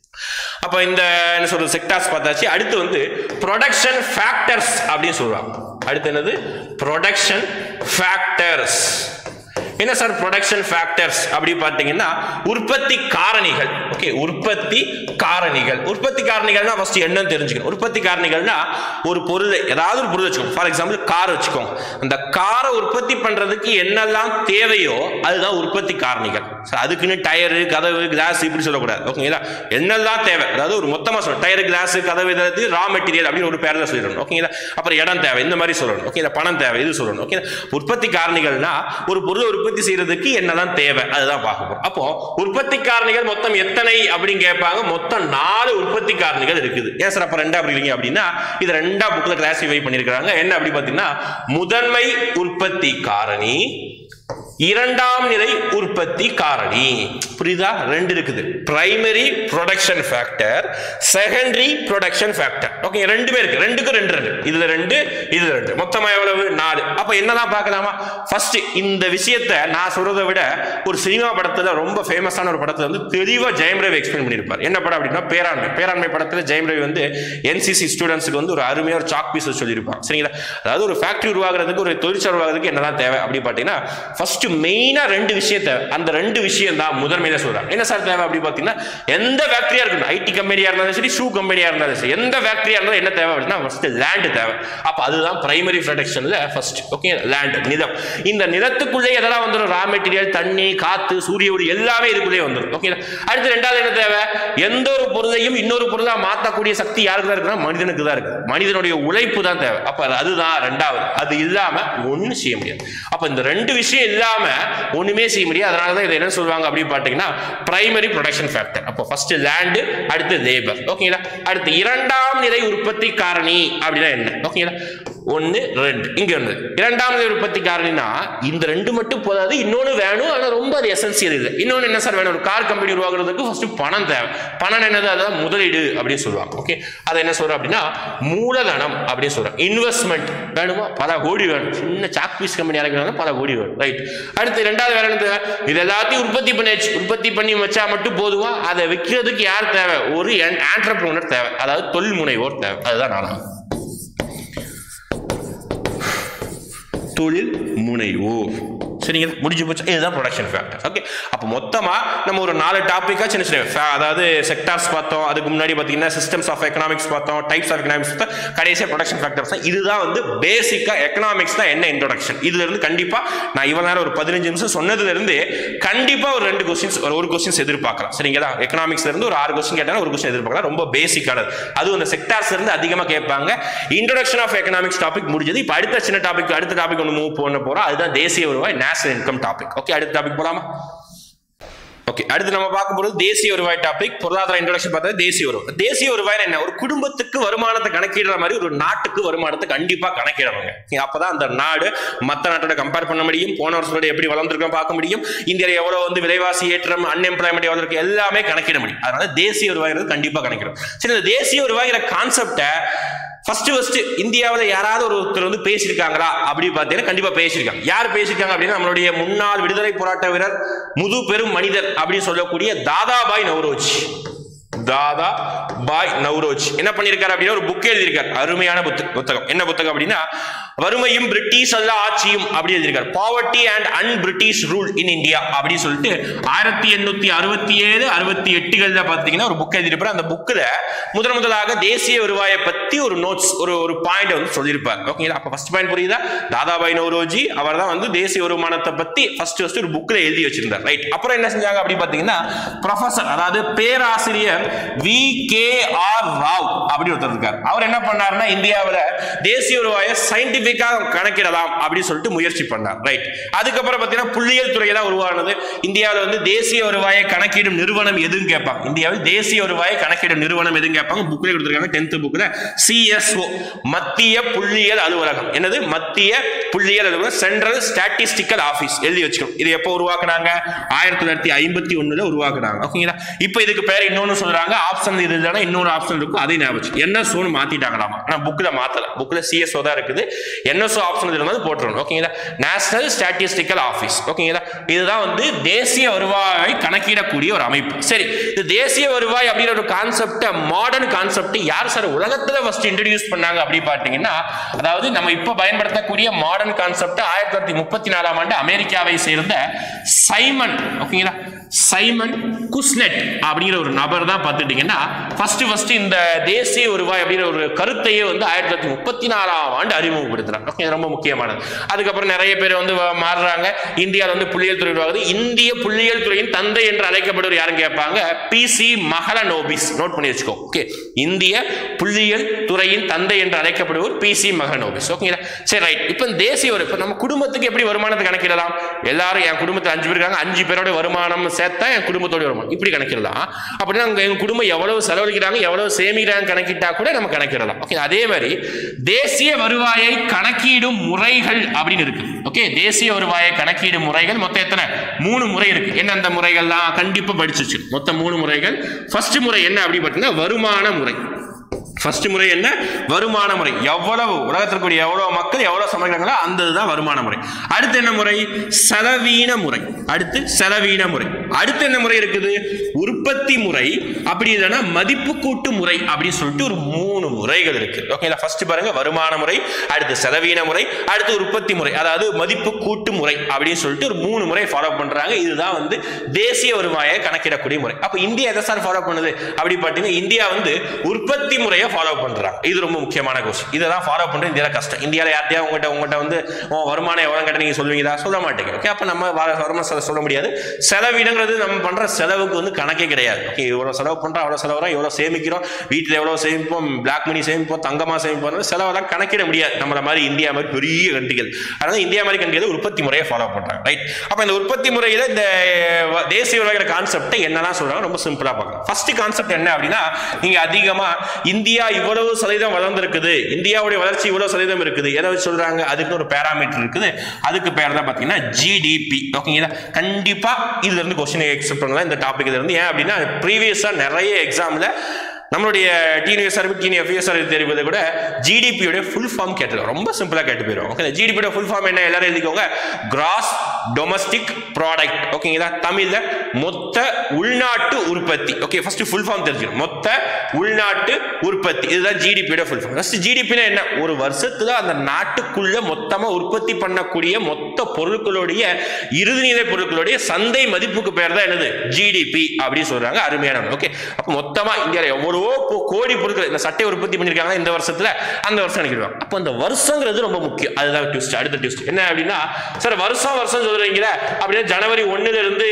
அப்ப இந்த என்ன சொல்றது செக்டார்ஸ் பார்த்தாச்சு. அடுத்து வந்து ப்ரொடக்ஷன் ஃபேக்டர்ஸ் அப்படின்னு சொல்றாங்க. அடுத்து என்னது? Production factors. என்ன சார் ப்ரொடக்ஷன் ஃபேக்டர்ஸ் அப்படி பார்த்தீங்கன்னா உற்பத்தி காரணிகள். ஓகே, உற்பத்தி காரணிகள். உற்பத்தி காரணிகள்னா ஃபர்ஸ்ட் என்னன்னு தெரிஞ்சுக்கணும். உற்பத்தி காரணிகள்னா ஒரு பொருள், ஏதாவது ஒரு பொருள் வச்சுக்கோங்க. ஃபார் எக்ஸாம்பிள் கார் வச்சுக்கோங்க. அந்த காரை உற்பத்தி பண்றதுக்கு என்னெல்லாம் தேவையோ அதுதான் உற்பத்தி காரணிகள். அதுக்குன்னு டயரு, கதவு, கிளாஸ் இப்படி சொல்லக்கூடாது. ஓகேங்களா? என்னெல்லாம் தேவை, அதாவது ஒரு மொத்தமா சொல்லணும். டயர், கிளாஸ், கதவு, இதற்கு ரா மெட்டீரியல் அப்படின்னு ஒரு பேர்ல சொல்லிடணும். ஓகேங்களா? அப்புறம் இடம் தேவை, இந்த மாதிரி சொல்லணும். ஓகே, பணம் தேவை, இது சொல்லணும். ஓகே, உற்பத்தி காரணிகள்னா ஒரு பொருள் உற்பத்தி செய்யறதுக்கு என்னதான் தேவை அதுதான் பார்க்க போறோம். அப்போ உற்பத்தி காரணிகள் மொத்தம் எத்தனை அப்படின்னு கேட்பாங்க. மொத்தம் நாலு உற்பத்தி காரணிகள் இருக்குது. ஏன் சார் அப்ப ரெண்டா அப்படி அப்படின்னா இது ரெண்டா புக்ல கிளாசிஃபை பண்ணிருக்காங்க. என்ன அப்படி பாத்தீங்கன்னா முதன்மை உற்பத்தி காரணி, இரண்டாம் நிலை உற்பத்தி காரணி. புரியுதா? ரெண்டு இருக்குது. Primary production factor, secondary production factor. Okay, ரெண்டுமே இருக்கு. ரெண்டுக்கு ரெண்டு ரெண்டு, இதுல ரெண்டு, இதுல ரெண்டு, மொத்தமா எவ்வளவு? நாலு. அப்ப என்னதான் பார்க்கலாமா? ஃபர்ஸ்ட் இந்த விஷயத்தை நான் சொல்றதை விட ஒரு சினிமா படத்துல, ரொம்ப ஃபேமஸான ஒரு படத்துல வந்து தெளிவா ஜெயம் ரவி எக்ஸ்பிளைன் பண்ணியிருப்பார். என்ன படம் அப்படின்னா பேராண்மை. பேராண்மை படத்துல ஜெயம் ரவி வந்து என்சிசி ஸ்டூடெண்ட்ஸ்க்கு வந்து ஒரு அருமையா ஒரு சாக் பீஸ் சொல்லியிருப்பாங்க. சரிங்களா? அதாவது ஒரு ஃபேக்டரி உருவாக்குறதுக்கு, ஒரு தொழிற்சாலை உருவாக்குறதுக்கு என்னதான் தேவை அப்படி பாத்தீங்கன்னா ஃபர்ஸ்ட் மெயினா ரெண்டு விஷயம் தேவை. அந்த ரெண்டு விஷயம் தான் முதன்மையில சொல்றாங்க. என்ன சார் தேவை அப்படி பாத்தீங்கன்னா எந்த ஃபேக்டரியா இருக்கணும், ஐடி கம்பெனியா இருந்தாலும் சரி, ஷூ கம்பெனியா இருந்தாலும் சரி, எந்த ஃபேக்டரியா இருந்தாலும் என்ன தேவை அப்படின்னா ஃபர்ஸ்ட் லேண்ட் தேவை. அப்ப அதுதான் பிரைமரி ப்ரொடக்ஷன்ல ஃபர்ஸ்ட். ஓகே, லேண்ட், நிலம். இந்த நிலத்துக்குள்ளே எதெல்லாம் வந்துடும்? ரா மெட்டீரியல், தண்ணி, காத்து, சூரிய ஒளி எல்லாமே இதுக்குள்ளே வந்துடும். ஓகே, அடுத்து ரெண்டாவது என்ன தேவை? எந்த ஒரு பொருளையும் இன்னொரு பொருளா மாற்றக்கூடிய சக்தி யாருக்கு தான் இருக்குன்னா மனிதனுக்கு தான் இருக்கு. மனிதனுடைய உழைப்பு தான் தேவை. அப்ப அதுதான் ரெண்டாவது. அது இல்லாம ஒன்னும் செய்ய முடியாது. அப்ப இந்த ரெண்டு விஷயம் இல்லாம ஒண்ணுமே செய்ய முடியாது. அதனால தான் இதை என்ன சொல்லுவாங்க அப்படி பாத்தீங்கன்னா பிரைமரி ப்ரொடக்ஷன் ஃபேக்டர். அப்போ ஃபர்ஸ்ட் லேண்ட், அடுத்து லேபர். ஓகேங்களா? அடுத்து இரண்டாம் நிலை உற்பத்தி காரணி அப்படின்னா என்ன? ஓகேங்களா? ஒன்னு ரெண்டு இங்க இருந்து இரண்டாம் நிலை உற்பத்தி காரணினா இந்த ரெண்டு மட்டும் போதாது, இன்னொன்னு வேணும். ஆனா ரொம்ப அது எசென்சியல் இல்லை. இன்னொன்னு என்ன சார் வேணும்? ஒரு கார் கம்பெனி உருவாக்குறதுக்கு ஃபர்ஸ்ட் பணம் தேவை. பணம் என்னது? அதான் முதலீடு அப்படின்னு சொல்லுவாங்க. ஓகே, அதை என்ன சொல்றோம் அப்படின்னா மூலதனம் அப்படின்னு சொல்றோம். இன்வெஸ்ட்மெண்ட் வேணுமா? பல கோடி வேணும். சின்ன சாக் பீஸ் கம்பெனி ஆரம்பிக்கணும், பல கோடி வேணும். ரைட். அடுத்து இரண்டாவது வேற என்ன தேவை? இது எல்லாத்தையும் உற்பத்தி பண்ணியாச்சு. உற்பத்தி பண்ணி வச்சா மட்டும் போதுமா? அதை விற்கிறதுக்கு யார் தேவை? ஒரு ஆண்டர்பிரனர் தேவை, அதாவது தொழில் முனைவோர் தேவை. அதுதான் நானும் தொழில் முனைவோர். சரிங்க, முடிஞ்சு போச்சு. இதுதான் ப்ரொடக்ஷன் ஃபேக்டர். ஓகே, அப்போ மொத்தமா நம்ம ஒரு நாலு டாபிக்கா சின்ன சின்ன அதாவது செக்டார்ஸ் பார்த்தோம். அதுக்கு முன்னாடி பார்த்தீங்கன்னா சிஸ்டம்ஸ் ஆஃப் எக்கனாமிக்ஸ் பார்த்தோம், டைப்ஸ் ஆஃப் எக்கனாமிக்ஸ் பார்த்தோம், கடைசியாக ப்ரொடக்ஷன் ஃபேக்டர்ஸ் தான். இதுதான் வந்து பேசிக்கா எக்கனாமிக்ஸ் தான் என்ன இன்ட்ரோடக்ஷன். இதுல இருந்து கண்டிப்பா நான் இவ்வளவு நேரம் ஒரு பதினஞ்சு நிமிஷம் சொன்னதுல இருந்து கண்டிப்பா ஒரு ரெண்டு கொஸ்டின்ஸ் ஒரு கொஸ்டின்ஸ் எதிர்பார்க்கலாம். சரிங்களா? எக்கனாமிக்ஸ்ல இருந்து ஒரு ஆறு கொஸ்டின் கேட்டாலும் ஒரு கொஸ்டின் எதிர்பார்க்கலாம். ரொம்ப பேசிக்கானது. அதுவும் அந்த செக்டார்ஸ் இருந்து அதிகமா கேட்பாங்க. இன்ட்ரோடக்ஷன் ஆஃப் எக்கனாமிக்ஸ் டாபிக் முடிஞ்சது. இப்போ அடுத்த சின்ன டாபிக், அடுத்த டாபிக் ஒன்று மூவ் பண்ண போறோம். அதுதான் தேசிய வருவாய், நேஷனல் இன்கம் டாபிக். ஓகே, அடுத்த டாபிக் போலாமா? ஓகே, அடுத்து நம்ம பார்க்க போறது தேசிய வருவாய் டாபிக். பொருளாதார இன்ட்ரோடக்ஷன் பார்த்தா தேசிய வருவாய். தேசிய வருவாய் என்ன? ஒரு குடும்பத்துக்கு வருமானத்தை கணக்கிடுற மாதிரி ஒரு நாட்டுக்கு வருமானத்தை கண்டிப்பா கணக்கிடணுங்க. அப்பதான் அந்த நாடு மற்ற நாட்டோட கம்பேர் பண்ண முடியும். போன வருஷத்தோட எப்படி வளர்ந்துருக்கோம் பார்க்க முடியும். இந்தியாவில் எவ்வளவு வந்து விலைவாசி ஏற்றம், அன்எம்ப்ளாய்மெண்ட் எவ்வளவு இருக்கு எல்லாமே கணக்கிட முடியும். அதனால தேசிய வருவாய் கண்டிப்பா கணக்கிடும். சரி, இந்த தேசிய வருவாய்ங்கிற கான்செப்டை ஃபர்ஸ்ட் ஃபர்ஸ்ட் இந்தியாவில் யாராவது ஒருத்தர் வந்து பேசியிருக்காங்களா அப்படி பார்த்தீங்கன்னா கண்டிப்பா பேசியிருக்காங்க. யார் பேசியிருக்காங்க அப்படின்னா நம்மளுடைய முன்னாள் விடுதலை போராட்ட வீரர் முது பெரும் மனிதர் அப்படின்னு சொல்லக்கூடிய தாதாபாய் நவ்ரோஜி. தாதா பாய் நவ்ரோஜி என்ன பண்ணிருக்காரு அப்படின்னா ஒரு புக் எழுதியிருக்காரு. அருமையான புத்தகம். என்ன புத்தகம் அப்படின்னா வறுமையும் பிரிட்டிஷ் அல்ல ஆட்சியும் அப்படி எழுதியிருக்காரு. Poverty and un British rule in India அப்படின்னு சொல்லிட்டு ஆயிரத்தி எண்ணூத்தி அறுபத்தி ஏழு அறுபத்தி எட்டுகள்ல பாத்தீங்கன்னா ஒரு புக் எழுதியிருப்பாரு. அந்த புக்ல முதன் முதலாக தேசிய வருவாயை பத்தி ஒரு நோட்ஸ் ஒரு ஒரு பாயிண்ட் வந்து சொல்லியிருப்பார். ஓகேங்களா? அப்ப ஃபர்ஸ்ட் பாயிண்ட் புரியுதா? தாதாபாய் நவ்ரோஜி அவர் தான் வந்து தேசிய வருமானத்தை பத்தி ஃபர்ஸ்ட் ஃபர்ஸ்ட் ஒரு புக்ல எழுதி வச்சிருந்தார். ரைட். அப்புறம் என்ன செஞ்சாங்க அப்படி பாத்தீங்கன்னா ப்ரொஃபசர் அதாவது பேராசிரியர் வி கே ஆர் ராவ் அப்படி ஒருத்தர் இருக்கார். அவர் என்ன பண்ணாருன்னா இந்தியாவில் தேசிய வருவாயை சயின்டிபிக் கணக்கிடலாம் அப்படின்னு சொல்லிட்டு முயற்சி பண்ணார். ரைட். அதுக்கப்புறம் பார்த்தீங்கன்னா புள்ளியியல் துறை தான் உருவானது. இந்தியாவில் வந்து தேசிய வருவாயை கணக்கிடும் நிறுவனம் எதுன்னு கேட்பாங்க. இந்தியாவில் தேசிய வருவாயை கணக்கிடும் நிறுவனம் எதுன்னு கேட்பாங்க. புக்ல கொடுத்திருக்காங்க டென்த் புக்ல சி எஸ் ஓ மத்திய புள்ளியியல் அலுவலகம். என்னது? மத்திய புள்ளியியல் அலுவலகம், சென்ட்ரல் ஸ்டாட்டிஸ்டிக்கல் ஆபீஸ் எழுதி வச்சுக்கணும். இது எப்போ உருவாக்குனாங்க? ஆயிரத்தி தொள்ளாயிரத்தி ஐம்பத்தி ஒண்ணுல உருவாக்குனாங்க. ஓகேங்களா? இப்போ இதுக்கு பேர் இன்னொன்னு சொல்றாங்க. ஆப்ஷன் இதுதானே இன்னொரு ஆப்ஷன் இருக்கும். அதே ஞாபகம் என் எஸ் ஓ மாத்திட்டாங்களாமா. ஆனா புக்ல மாத்தல. புக்ல சி எஸ் ஓ தான் இருக்குது. என் எஸ் ஓ ஆப்ஷன் இருந்தாலும் போட்டுறணும். ஓகேங்களா? National statistical office. ஓகேங்களா? இதுதான் வந்து தேசிய வருவாயை கணக்கிடக்கூடிய ஒரு அமைப்பு. சரி, இந்த தேசிய வருவாய் அப்படிங்கிற ஒரு கான்செப்ட் மாடர்ன் கான்செப்ட் யார் சார் உலகத்துல ஃபர்ஸ்ட் இன்ட்ரோடியூஸ் பண்ணாங்க அப்படி பார்த்தீங்கன்னா அதாவது நம்ம இப்ப பயன்படுத்தக்கூடிய மாடர்ன் கான்செப்ட் ஆயிரத்தி தொள்ளாயிரத்தி முப்பத்தி நாலாம் ஆண்டு அமெரிக்காவை சேர்ந்த சைமன் ஓகேங்களா சைமன் குஸ்னெட் அப்படிங்கிற ஒரு நபர் தான் பார்த்துட்டீங்கன்னா ஃபர்ஸ்ட் ஃபர்ஸ்ட் இந்த தேசிய வருவாய் அப்படிங்கிற ஒரு கருத்தையே வந்து ஆயிரத்தி தொள்ளாயிரத்தி முப்பத்தி நாலாம் ஆண்டு அறிமுகப்படுத்துறாங்க. ஓகே, ரொம்ப முக்கியமானது. அதுக்கப்புறம் நிறைய பேர் வந்து மாறுறாங்க. இந்தியாவில் வந்து புள்ளியியல் துறை உருவாகுது. இந்திய புள்ளியியல் துறையின் தந்தை என்று அழைக்கப்படுவர் யாருன்னு கேட்பாங்க? B C Mahalanobis. நோட் பண்ணி வச்சுக்கோ. ஓகே, இந்திய புள்ளியியல் துறையின் தந்தை என்று அழைக்கப்படுவர் பி சி மஹலனோபிஸ். ஓகேங்களா? சரி, ரைட். இப்போ தேசிய வரி இப்போ நம்ம குடும்பத்துக்கு எப்படி வருமானத்தை கணக்கிடலாம்? எல்லாரும் என் குடும்பத்தில் அஞ்சு பேர் இருக்காங்க, அஞ்சு பேரோட வருமானம் சேர்த்தா என் குடும்பத்தோட வருமானம் இப்படி கணக்கிடலாம். அப்படின்னா எங்க குடும்பம் எவ்வளவு செலவழிக்கிறாங்க எவ்வளவு சேமிக்கிறாங்க கணக்கிட்டா கூட நம்ம கணக்கிடலாம். ஓகே, அதே மாதிரி தேசிய வருவாயை கணக்கீடும் முறைகள் அப்படின்னு இருக்கு. ஓகே, தேசிய வருவாயை கணக்கீடும் முறைகள் மொத்தம் எத்தனை? மூணு முறை இருக்கு. என்ன அந்த முறைகள்லாம் கண்டிப்பா படிச்சு மொத்தம் மூணு முறைகள். ஃபர்ஸ்ட் முறை என்ன அப்படி பார்த்தீங்கன்னா வருமான முறை. ஃபர்ஸ்ட் முறை என்ன? வருமான முறை. எவ்வளவு உலகத்திற்கு எவ்வளவு மக்கள் எவ்வளவு சமைக்கிறாங்களோ அந்த இதுதான் வருமான முறை. அடுத்து என்ன முறை? செலவீன முறை. அடுத்து செலவீன முறை. அடுத்து என்ன முறை இருக்குது? உற்பத்தி முறை. அப்படி இல்லைன்னா மதிப்பு கூட்டு முறை அப்படின்னு சொல்லிட்டு ஒரு மூணு முறைகள் இருக்கு. ஓகேங்களா? ஃபர்ஸ்ட் பாருங்க வருமான முறை, அடுத்து செலவீன முறை, அடுத்து உற்பத்தி முறை அதாவது மதிப்பு கூட்டு முறை அப்படின்னு சொல்லிட்டு ஒரு மூணு முறை ஃபாலோ பண்றாங்க. இதுதான் வந்து தேசிய வருவாயை கணக்கிடக்கூடிய முறை. அப்ப இந்தியா எதை சார் ஃபாலோ பண்ணுது அப்படி பார்த்தீங்கன்னா இந்தியா வந்து உற்பத்தி முறையை ஃபாலோ பண்றாங்க. இது ரொம்ப முக்கியமான கொஸ்டின். இதெல்லாம் ஃபாலோ பண்றது இந்தியால கஷ்டம். இந்தியால யார்ட்டையா உங்ககிட்ட உங்ககிட்ட வந்து வருமானம் எவ்வளவு கேட்ட நீங்க சொல்லுவீங்களா? சொல்ல மாட்டீங்க. ஓகே, அப்ப நம்ம வருமானம் சொல்ல முடியாது. செலவினங்கிறது நம்ம பண்ற செலவுக்கு வந்து கணக்கே கிடையாது. ஓகே, இவ்வளவு செலவு பண்றோம், அவ்வளவு செலவு, எவ்வளவு சேமிக்கிறோம், வீட்டுல எவ்வளவு சேமிப்போம், பிளாக் மணி சேமிப்போம், தங்கமா சேமிப்போம், செலவெல்லாம் கணக்கிட முடியாது. நம்மள மாதிரி இந்தியா மாதிரி பெரிய கண்ட்ரிகள். அதனால இந்தியா மாதிரி கண்ட்ரிகள் உற்பத்தி முறையை ஃபாலோ பண்றாங்க. ரைட். அப்ப இந்த உற்பத்தி முறையில இந்த தேசிய வருவாய் கான்செப்ட் என்னெல்லாம் சொல்றாங்க ரொம்ப சிம்பிளா பார்க்கலாம். ஃபர்ஸ்ட் கான்செப்ட் என்ன அப்படின்னா நீங்க அதிகமா இந்தியா இவ்வளவு சதவீதம் வளர்ந்திருக்குது, இந்தியாவுடைய வளர்ச்சி இவ்வளவு சதவீதம் இருக்குது, எதை வச்சு சொல்றாங்க? அதுக்கு ஒரு பேராமீட்டர் இருக்குது. அதுக்கு பேர் தான் பாத்தீங்கன்னா ஜிடிபி. ஓகேங்களா? கண்டிப்பா இதுல இருந்து கொஸ்டின் எக்ஸ்பெக்ட் பண்ணலாம் இந்த டாபிக் இருந்து. ஏன் அப்படின்னா ப்ரீவியஸா நிறைய எக்ஸாம்ல நம்மளுடைய டிஎன்எஸ்ஆர் டிஎன்எஃப்எஸ்ஆர் தெரிவதை கூட ஜிடிபியோட ஃபுல் ஃபார்ம் கேட்டுருக்கோம். ரொம்ப சிம்பிளா கேட்டு போயிடும். ஓகே, ஜிடிபியோட ஃபுல் ஃபார்ம் என்ன எல்லாரும் எழுதிக்கோங்க. Gross domestic product. ஓகேங்களா? தமிழ்ல மொத்த உள்நாட்டு உற்பத்தி. ஓகே, ஃபர்ஸ்ட் ஃபுல் ஃபார்ம் தெரிஞ்சுக்கணும். மொத்த உள்நாட்டு உற்பத்தி இதுதான் ஜிடிபியோட ஃபுல் ஃபார்ம். ஃபர்ஸ்ட் ஜிடிபினா என்ன? ஒரு வருஷத்துல அந்த நாட்டுக்குள்ள மொத்தமா உற்பத்தி பண்ணக்கூடிய மொத்த பொருட்களுடைய இறுதிநிலை பொருட்களுடைய சந்தை மதிப்புக்கு பேர் தான் என்னது? ஜிடிபி அப்படின்னு சொல்றாங்க. அருமையான. ஓகே, அப்ப மொத்தமா இந்தியாவில் எவ்வளவு கோடி பொருட்கள் இந்த சட்டை உற்பத்தி பண்ணிருக்காங்க இந்த வருஷத்துல, அந்த வருஷம் நினைக்கிறாங்க. அப்ப அந்த வருஷங்கிறது ரொம்ப முக்கியம். அதுதான் ட்விஸ்ட். அடுத்த ட்விஸ்ட் என்ன அப்படின்னா சார் வருஷம் வருஷம் சொல்றீங்களா அப்படின்னா ஜனவரி ஒண்ணுல இருந்து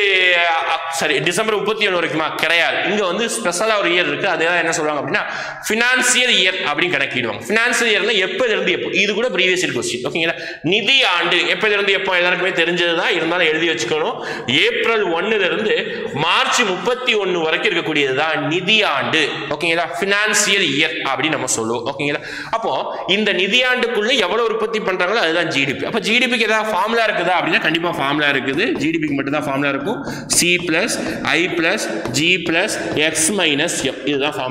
சரி டிசம்பர் முப்பத்தி ஒண்ணு வரைக்குமா? கிடையாது. இங்க வந்து ஸ்பெஷலா ஒரு இயர் இருக்கு. அதே என்ன சொல்றாங்க அப்படின்னா பினான்சியல் இயர் அப்படின்னு கணக்கிடுவாங்க. பினான்சியல் இயர்னா எப்ப இருந்து எப்போ? இது கூட ப்ரீவியஸ் இயர் கொஸ்டின். ஓகேங்களா? நிதி ஆண்டு எப்ப இருந்து எப்போ எல்லாருக்குமே தெரிஞ்சதுதான், இருந்தாலும் எழுதி வச்சுக்கணும். ஏப்ரல் ஒண்ணுல இருந்து மார்ச் முப்பத்தி ஒண்ணு வரைக்கும் இருக்கக்கூடியதுதான் நிதி ஆண்டு. ஓகேங்களா? பினான்சியல் இயர் அப்படி நம்ம சொல்லுவோம். ஓகேங்களா? அப்போ இந்த நிதியாண்டுக்குள்ள எவ்வளவு உற்பத்தி பண்றாங்களோ அதுதான் ஜிடிபி. அப்ப ஜிடிபிக்கு ஏதாவது ஃபார்முலா இருக்குதா அப்படின்னா கண்டிப்பா ஃபார்முலா இருக்குது. ஜிடிபிக்கு மட்டும் தான் ஃபார்முலா இருக்கும். C plus I plus G plus X minus F இதுதான் ஃபார்முலா.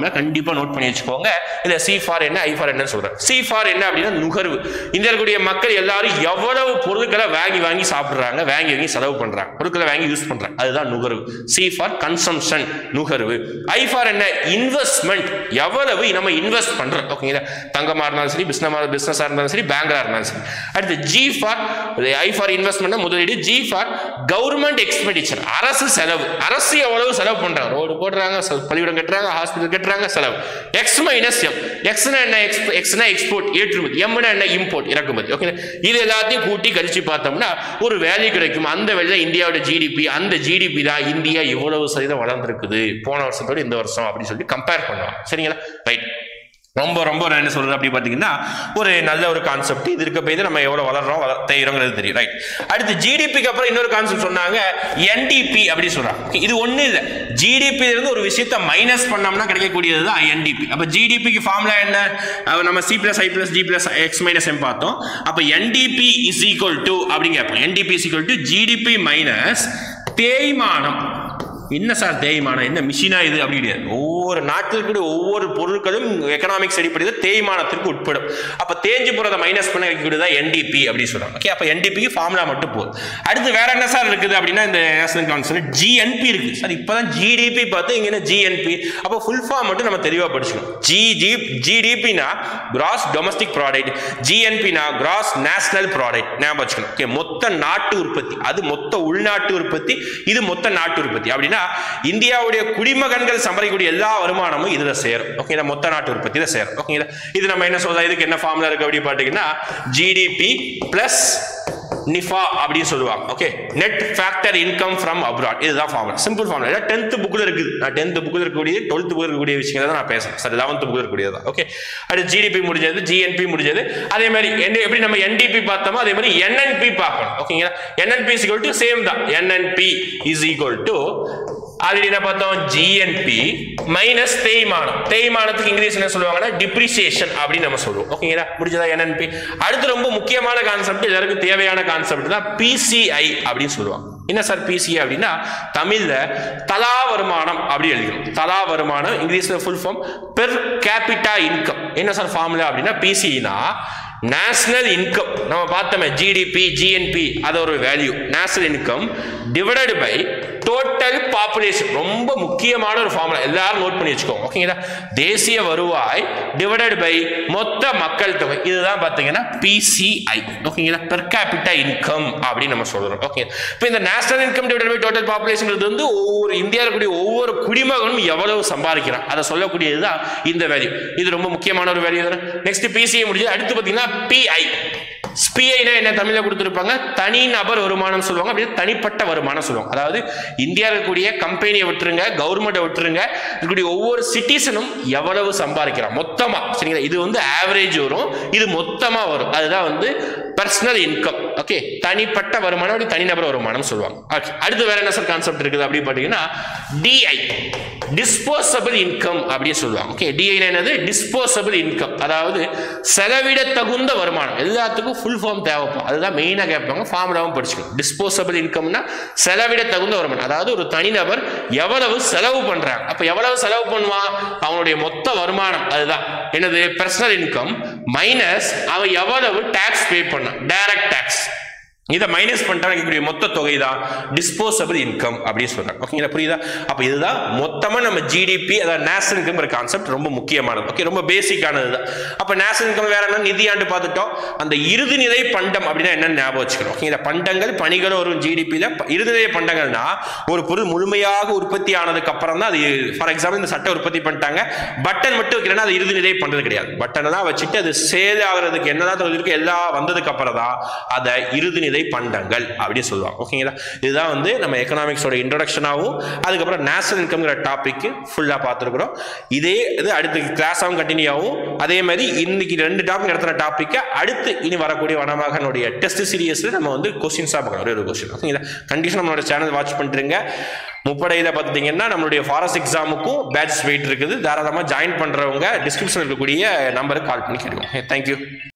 ஃபார்முலா கண்டிப்பா நோட் பண்ணி வச்சுக்கோங்க. இல்ல சி ஃபார் என்ன, ஐ ஃபார் என்ன சொல்றேன். சி ஃபார் என்ன அப்படின்னா நுகர்வு. இந்தியாவுடைய மக்கள் எல்லாரும் எவ்வளவு பொருட்களை வாங்கி வாங்கி சாப்பிடுறாங்க, வாங்கி வாங்கி செலவு பண்றாங்க, பொருட்களை வாங்கி யூஸ் பண்றாங்க, அதுதான் நுகர்வு. சி ஃபார் கன்சம்ஷன், நுகர்வு. ஐ ஃபார் என்ன, இன்வெஸ்ட்மெண்ட், எவ்வளவு நம்ம இன்வெஸ்ட் பண்றோம். ஓகேங்களா, தங்கமா இருந்தாலும் சரி, பிசினஸ் பிசினஸா இருந்தாலும் சரி, பேங்கா இருந்தாலும் சரி. அடுத்து G for, I for investment முதலீடு, ஜி ஃபார் கவர்மெண்ட் எக்ஸ்பெண்டிச்சர், அரசு செலவு. அரசு எவ்வளவு செலவு பண்றாங்க, ரோடு போடுறாங்க, பள்ளிக்கூடம் கட்டுறாங்க, ஹாஸ்பிட்டல் கட்டுறாங்க, செலவு. எக்ஸ் மைனஸ் எம், எக்ஸ்னா என்ன, எக்ஸ்னா எக்ஸ்போர்ட் ஏற்றுமதி, எம்னா என்ன இம்போர்ட் இறக்குமதி. ஓகே, இது எல்லாத்தையும் கூட்டி கழிச்சு பார்த்தோம்னா ஒரு வேல்யூ கிடைக்கும். அந்த வேல்யூ இந்தியாவோட ஜிடிபி. அந்த ஜிடிபி தான் இந்தியா இவ்வளவு சதவீதம் வளர்ந்துருக்குது போன வருஷத்தோட இந்த வருஷம் அப்படின்னு சொல்லி கம்பேர் பண்ணுவாங்க. சரிங்களா, ரைட். ரொம்ப ரொம்ப என்ன சொல்றது அப்படி பார்த்தீங்கன்னா ஒரு நல்ல ஒரு கான்செப்ட். இது இருக்க போய் நம்ம எவ்வளவு வளர்றோம் தேய்கிறோங்கிறது தெரியும். ரைட். அடுத்து ஜிடிபிக்கு அப்புறம் இன்னொரு கான்செப்ட் சொன்னாங்க, என்டிபி அப்படி சொல்றாங்க. இது ஒண்ணு இல்ல, ஜிடிபி இருந்து ஒரு விஷயத்தை மைனஸ் பண்ணோம்னா கிடைக்கக்கூடியது தான் என்டிபி. அப்ப ஜிடிபிக்கு ஃபார்முலா என்ன, நம்ம C plus I plus G plus X minus M பார்த்தோம். அப்ப என்டிபி இஸ் ஈக்குவல் டு அப்படிங்க கேட்போம். NDP is equal to GDP minus தேய்மானம். என்ன சார் தேய்மானம், என்ன மிஷினா இது அப்படி கிடையாது. ஒவ்வொரு நாட்டிற்கு ஒவ்வொரு பொருட்களும் எக்கனாமிக்ஸ் அடிப்படையில் தேய்மானத்திற்கு உட்படும். அப்ப தேஞ்சு போறதை மைனஸ் பண்ண வைக்கக்கூடியதான் என்டிபி அப்படின்னு சொல்றாங்க. ஓகே, அப்ப என்டிபிக்கு ஃபார்முலா மட்டும் போதும். அடுத்து வேற என்ன சார் இருக்குது அப்படின்னா இந்த நேஷனல் கவுன்சில் ஜிஎன்பி இருக்கு சார். இப்பதான் ஜிடிபி பார்த்து இங்க என்ன ஜிஎன்பி. அப்ப ஃபுல் ஃபார்ம் மட்டும் நம்ம தெளிவா படிச்சுக்கணும். ஜிஜி ஜிடிபினா கிராஸ் டொமஸ்டிக் ப்ராடக்ட், ஜிஎன்பினா கிராஸ் நேஷனல் ப்ராடக்ட் ஞாபகம் வச்சுக்கணும். ஓகே, மொத்த நாட்டு உற்பத்தி, அது மொத்த உள்நாட்டு உற்பத்தி, இது மொத்த நாட்டு உற்பத்தி. அப்படின்னா இந்தியாவுடைய குடிமகன்கள் சம்பாதிக்கக்கூடிய எல்லா வருமானமும் இதுல சேரும். ஓகே, மொத்த நாட்டு உற்பத்தியில சேரும். ஓகேங்களா, இது நம்ம என்ன சொல்றோம், இதுக்கு என்ன ஃபார்முலா இருக்கு அப்படி பாத்தீங்கன்னா ஜிடிபி பிளஸ் நிஃபா அப்படின்னு சொல்லுவாங்க. Okay, net factor income from abroad, இதுதான் ஃபார்முலா. Simple formula. டென்த் புக்ல இருக்குது. நான் டென்த் புக்ல இருக்கக்கூடிய டுவெல்த் புக்ல இருக்கக்கூடிய விஷயங்களை தான் நான் பேசுறேன். சரி, லெவன்த் புக்ல இருக்கக்கூடியது தான். ஓகே, அது ஜிடிபி முடிஞ்சது, ஜிஎன்பி முடிஞ்சது. அதே மாதிரி எப்படி நம்ம என்டிபி பார்த்தோமோ அதே மாதிரி என்என்பி பார்க்கணும். ஓகேங்களா, NNP is equal to same தான். NNP is equal to already என்ன பார்த்தோம், ஜிஎன்பி மைனஸ் தேய்மானம். தேய்மானத்துக்கு இங்கிலீஷ் என்ன சொல்லுவாங்கன்னா டிப்ரிசியேஷன் அப்படின்னு நம்ம சொல்லுவோம். ஓகேங்களா, முடிஞ்சதா என்என்பி. அடுத்து ரொம்ப முக்கியமான கான்செப்ட், எல்லாருக்கும் தேவையான கான்செப்ட் தான் பிசிஐ அப்படின்னு சொல்லுவாங்க. என்ன சார் பிசிஐ அப்படின்னா தமிழ்ல தலா வருமானம் அப்படி எழுதிக்கணும். தலா வருமானம் இங்கிலீஷ்ல full form per capita income. என்ன சார் ஃபார்முலா அப்படின்னா பிசிஐனா நேஷனல் இன்கம். நம்ம பார்த்தோமே ஜிடிபி ஜிஎன்பி, அது ஒரு value. National income divided by total population. ரொம்ப முக்கியமான ஒரு ஃபார்முலா, எல்லாரும் நோட் பண்ணி வச்சுக்கோங்க. ஓகேங்களா, தேசிய வருவாய் டிவைடட் பை மொத்த மக்கள் தொகை, இதுதான் பாத்தீங்கன்னா பிசிஐ. ஓகேங்களா, பெர் கேபிட்டா இன்கம் அப்படின்னு நம்ம சொல்றோம். ஓகே, இப்போ இந்த national income divided by total population வந்து ஒவ்வொரு இந்தியாவில் கூடிய ஒவ்வொரு குடிமகனும் எவ்வளவு சம்பாதிக்கிறான் அதை சொல்லக்கூடியதுதான் இந்த வேல்யூ. இது ரொம்ப முக்கியமான ஒரு வேல்யூ தானே. நெக்ஸ்ட் பிசிஐ முடிஞ்சு அடுத்து பாத்தீங்கன்னா பிஐ. பிஐனா என்ன தமிழ்ல கொடுத்திருப்பாங்க, தனி நபர் வருமானம் சொல்லுவாங்க, அப்படியே தனிப்பட்ட வருமானம் சொல்லுவாங்க. அதாவது இந்தியாவில் இருக்கக்கூடிய கம்பெனியை விட்டுருங்க, கவர்மெண்ட்டை விட்டுருங்க, இருக்கக்கூடிய ஒவ்வொரு சிட்டிசனும் எவ்வளவு சம்பாதிக்கிறான் மொத்தமா. சரிங்களா, இது வந்து ஆவரேஜ் வரும், இது மொத்தமா வரும். அதுதான் வந்து பர்சனல் இன்கம். ஓகே, தனிப்பட்ட வருமானம், அப்படி தனிநபர் வருமானம் சொல்லுவாங்க. ஓகே, அடுத்து வேற என்ன சார் கான்செப்ட் இருக்குது அப்படி பாத்தீங்கன்னா டிஐ, டிஸ்போசபிள் இன்கம் அப்படின்னு சொல்லுவாங்க. ஓகே, டிஐ என்னது, டிஸ்போசபிள் இன்கம், அதாவது செலவிட தகுந்த வருமானம். எல்லாத்துக்கும் ஃபுல் ஃபார்ம் தேவைப்படும், அதுதான் மெயினா கேட்பாங்க. ஃபார்முலாவும் படிச்சுக்கணும். டிஸ்போசபிள் இன்கம்னா செலவிட தகுந்த வருமானம், அதாவது ஒரு தனிநபர் எவ்வளவு செலவு பண்றாங்க, அப்ப எவ்வளவு செலவு பண்ணுவான், அவனுடைய மொத்த வருமானம், அதுதான் என்னது பர்சனல் இன்கம் மைனஸ் அவன் எவ்வளவு டாக்ஸ் பே பண்ணான், டைரக்ட் டாக்ஸ். இதை மைனஸ் பண்ணிட்டு மொத்த தொகை தான் டிஸ்போசபிள் இன்கம் அப்படின்னு சொல்றாங்க. ஓகேங்களா, புரியுதா? அப்ப இதுதான் மொத்தமா நம்ம ஜிடிபி, அதாவது நேஷனல் இன்கம் கான்செப்ட் ரொம்ப முக்கியமானது. ஓகே, ரொம்ப பேசிக்கானது தான். அப்ப நேஷனல் இன்கம் வேற என்ன, நிதியாண்டு பார்த்துட்டோம். அந்த இறுதிநிலை பண்டம் அப்படின்னா என்னன்னு ஞாபகம் வச்சுக்கணும். ஓகேங்களா, பண்டங்கள் பணிகள் ஒரு ஜிடிபியில இறுதிநிலை பண்டங்கள்னா ஒரு பொருள் முழுமையாக உற்பத்தி ஆனதுக்கு அப்புறம் தான் அது. ஃபார் எக்ஸாம்பிள் இந்த சட்டை உற்பத்தி பண்ணிட்டாங்க, பட்டன் மட்டும் வைக்கிறேன்னா அது இறுதிநிலை பண்றது கிடையாது. பட்டனை தான் வச்சுட்டு அது சேல் ஆகுறதுக்கு என்னதான் இருக்கு எல்லாம் வந்ததுக்கு அப்புறம் தான் அதை இறுதிநிலை பண்டங்கள் அப்படின்னு சொல்லுவாங்க. ஓகேங்களா, இதுதான் வந்து நம்ம எக்கனாமிக்ஸோட இன்ட்ரோடக்ஷனாகவும் அதுக்கப்புறம் நேஷனல் இன்கம்ங்கிற டாபிக் ஃபுல்லா பார்த்துருக்கிறோம். இதே இது அடுத்த கிளாஸாகவும் கண்டினியூ ஆகும். அதே மாதிரி இன்னைக்கு ரெண்டு டாபிக் நடத்துற டாபிக் அடுத்து இனி வரக்கூடிய வனமகனுடைய டெஸ்ட் சீரியஸ்ல நம்ம வந்து கொஸ்டின்ஸா பார்க்கலாம். ஒரு கொஸ்டின். ஓகேங்களா, கண்டிஷன் நம்மளோட சேனல் வாட்ச் பண்ணிருங்க. முப்படையில பார்த்துட்டீங்கன்னா நம்மளுடைய ஃபாரஸ்ட் எக்ஸாமுக்கும் பேட்ச் வெயிட் இருக்குது. தாராளமாக ஜாயின் பண்றவங்க டிஸ்கிரிப்ஷன் இருக்கக்கூடிய நம்பருக்கு கால் பண்ணி கேட்கும். தேங்க்யூ.